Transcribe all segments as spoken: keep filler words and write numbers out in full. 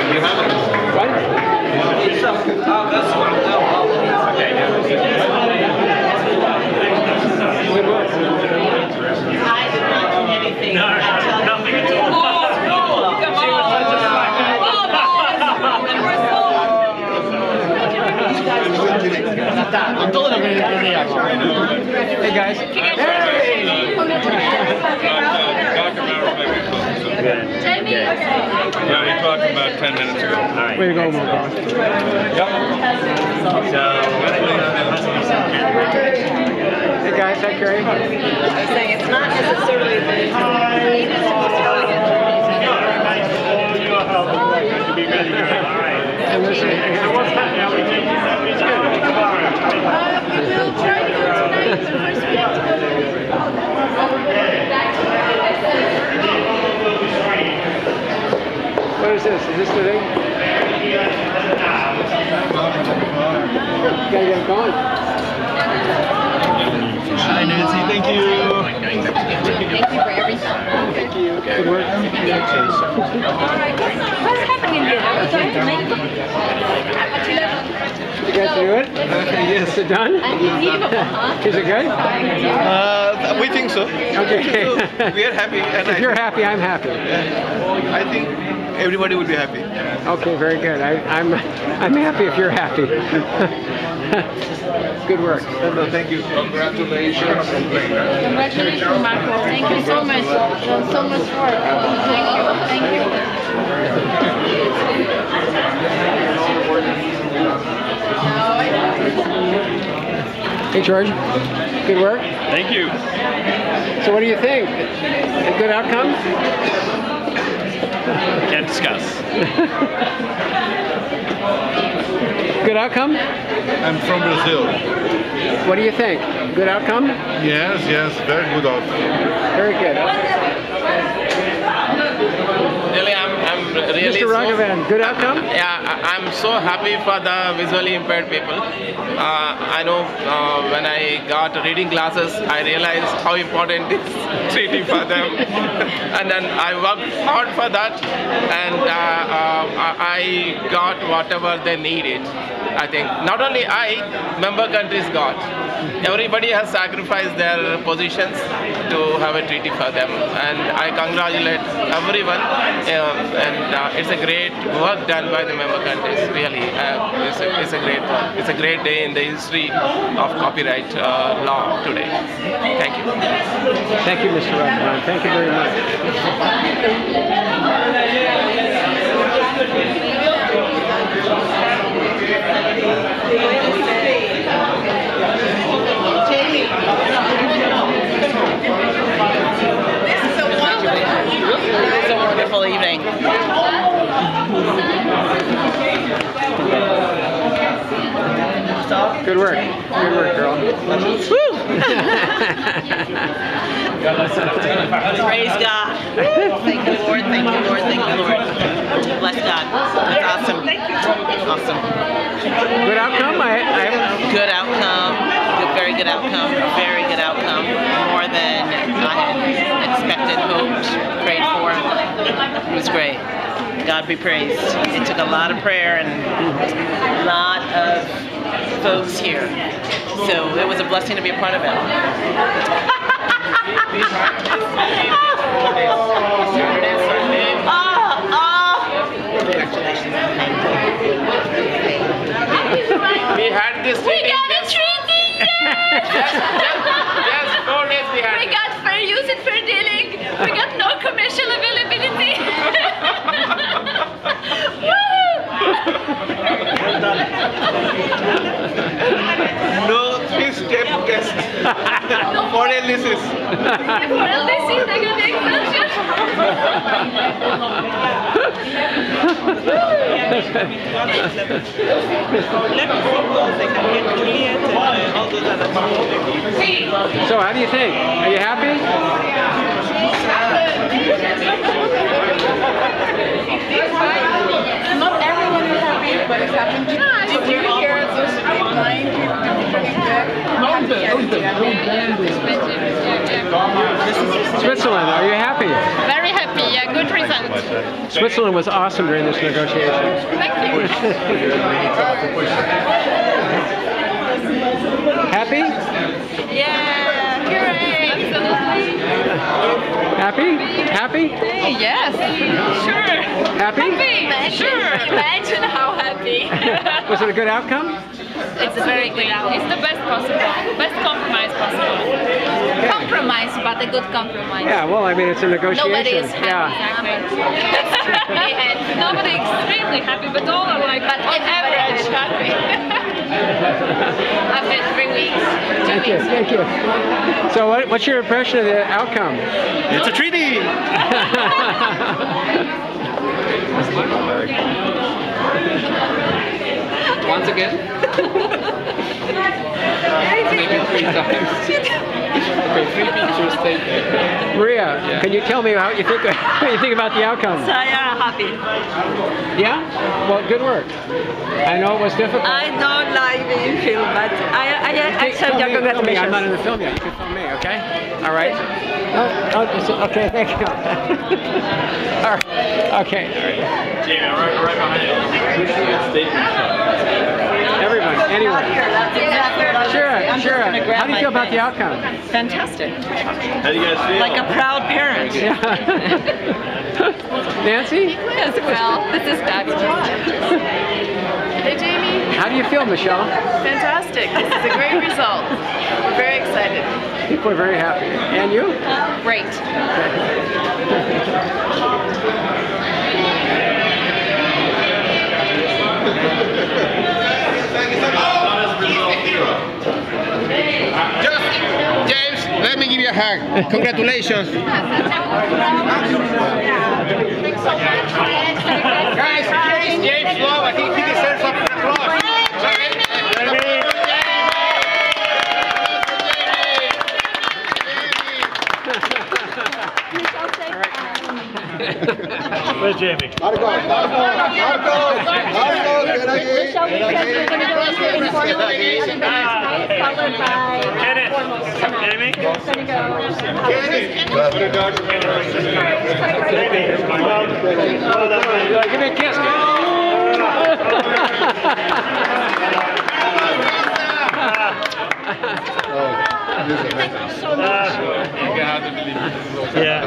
You have it? What? Oh, that's one. Okay. Good work. I did not do anything. No, nothing at all. Oh, no! Come on! Hey guys. Hey! Jamie. Yeah, he talked about ten minutes ago. All right. Way to go, Marco. Yep. So, hey guys, hi Carrie. I was saying it's not necessarily the need is supposed to really get And listen, and what's happening? It's good. We'll try to go tonight. The first What is this? Is this the thing? Gotta get it going. hi Nancy, thank you. Thank you for everything. Thank you. Good work. What's happening here? I was trying to make it. You guys do it? Yes. Is it done? Unbelievable, huh? Is it good? Uh, we think so. Okay. We are happy. And If I you're happy, I'm happy. I think everybody will be happy. Okay, very good. I, I'm I'm happy if you're happy. Good work. No, thank you. Congratulations. Congratulations, Marco. Thank you so much. Done so much work. Thank you. Thank you. Hey, George. Good work. Thank you. So, what do you think? A good outcome? Can't discuss. Good outcome? I'm from Brazil. What do you think? Good outcome? Yes, yes, very good outcome. Very good. Really, I'm, I'm really Mister so, Raghavan, good outcome? yeah, I- I'm so happy for the visually impaired people. Uh, I know uh, when I got reading glasses, I realized how important it is treating for them. And then I worked hard for that, and uh, uh, I got whatever they needed. I think not only I, member countries got. Everybody has sacrificed their positions to have a treaty for them, and I congratulate everyone. Uh, and uh, it's a great work done by the member countries. Really, uh, it's, a, it's a great work. It's a great day in the history of copyright uh, law today. Thank you. Thank you, Mister Raghavan. Thank you very much. This is a wonderful, this is a wonderful evening. Good work. Good work, girl. Woo! Praise God. Thank you, Lord. Thank you, Lord. Thank you, Lord. Bless God. That's awesome. Awesome. Good outcome? I, I Good outcome. Good, very good outcome. Very good outcome. More than I had expected, hoped, prayed for. It was great. God be praised. It took a lot of prayer and a lot of folks here. So it was a blessing to be a part of it. We had this We treaty. got a treaty! Yes, yes, yes, four days we had. We got fair use and fair dealing. We got no commercial availability. No three-step test for analysis. For L D C, they're going to exemption. So, how do you think? Are you happy? Not everyone is happy, but it's happened. Did you hear those online people turning back? Switzerland, are you happy? Very happy, a good result. Switzerland was awesome during this negotiation. Thank you. Happy? Yeah, hooray! Absolutely. Happy? Happy? Yes. Sure. Happy? Happy. Sure. Imagine how happy. Was it a good outcome? It's a very good outcome. It's the best possible. Best compromise possible. Okay. Compromise, but a good compromise. Yeah, well, I mean, it's a negotiation. Nobody is happy. Yeah. Exactly. Nobody extremely happy, but all are like, but on average happy. After three weeks. Two Thank you, weeks. thank you. So what, what's your impression of the outcome? It's a treaty. Once again? Maybe three times. Okay, three pictures taken. Maria, can you tell me how you think what you think about the outcome? Saya happy. Yeah? Well, good work. I know it was difficult. I don't like being filmed, but I, I accept Film your me, film me. congratulations. I'm not in the film yet. You can film me, okay? All right. Oh, oh, it's- okay, thank you. All right. Okay. All right. Jamie, right, right behind you. Everyone, anyone. That's exactly what I was Sure, saying. I'm sure. just gonna grab How do you my feel about the things. outcome? Fantastic. How do you guys feel? Like a proud parent. Yeah. Nancy? Yes, well, this is back to Hey, Jamie. How do you feel, Michelle? Fantastic. This is a great result. We're very excited. People are very happy. And you? Great. James, let me give you a hug. Congratulations. Guys, James, James Love, I think he deserves some applause. Where's Jamie? Michelle, we said we're going to go into informal meeting, followed by Kenneth. Jamie? going to go. Give me a kiss. Yeah.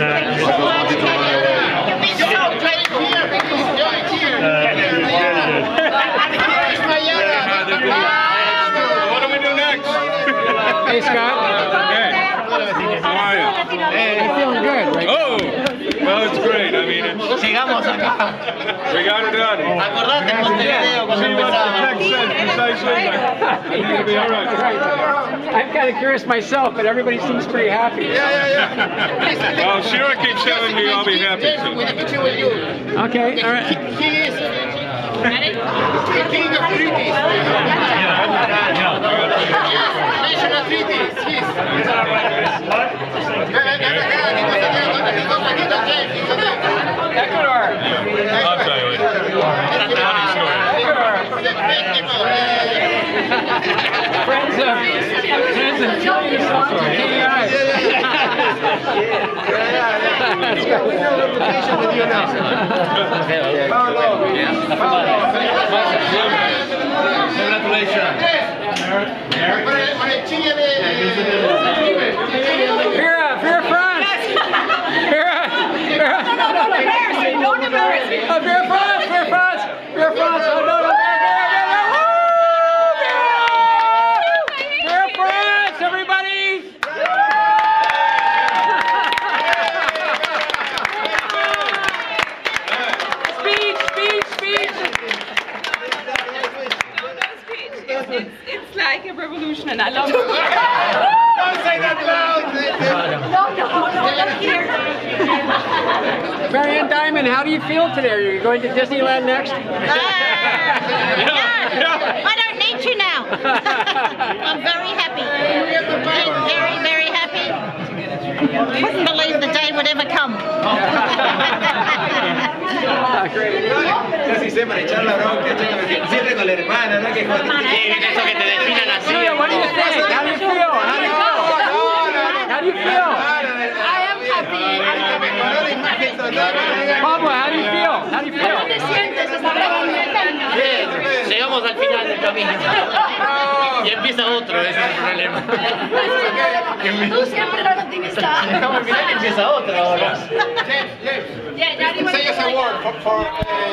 What do we do next? Hey, Scott. How are you? You're feeling good, right? Oh! Well, it's great. I mean, it's, Sigamos acá. we got it done. Acordate Montevideo cuando See what the empezamos. text says precisely. I think it'll be all right. I'm kind of curious myself, but everybody seems pretty happy. Yeah, yeah, yeah. Well, Shira keeps telling me I'll be happy James, soon. with a picture with you. Okay, all right. He is the king of treaties. National treaties. He's. Ecuador. I'll tell you later. Funny story. Friends of, friends of Chile, South Korea. That's good. Congratulations. Vera, Vera France. Vera, Vera. No, no, don't embarrass me. Don't embarrass me. Oh, Vera France, Vera France, Vera France. Oh, no, no, Vera, Vera, Vera, Vera. Woo! Vera France, everybody. Speech, speech, speech. It's, it's like a revolution, and I love it. Don't say that loud. No, no, no, not here. Marianne Diamond, how do you feel today? Are you going to Disneyland next? I don't need to now. I'm very happy. Very, very happy. Couldn't believe the day would ever come. Casi sepa echar la bronca, siempre con la hermana, ¿no? Que eso que te definan así. Julia, what do you think? How do you feel? How do you feel? How do you feel? I am happy. I'm happy. Pablo, how do you feel? How do you feel? ¿Cómo te sientes? ¿Estás grabando? Bien, llegamos al final del camino. Y empieza otro, ese es el problema. Tú siempre eres optimista. Llegamos al final y empieza otro ahora. Yeah, Daddy, what do you Say us a word for, for uh,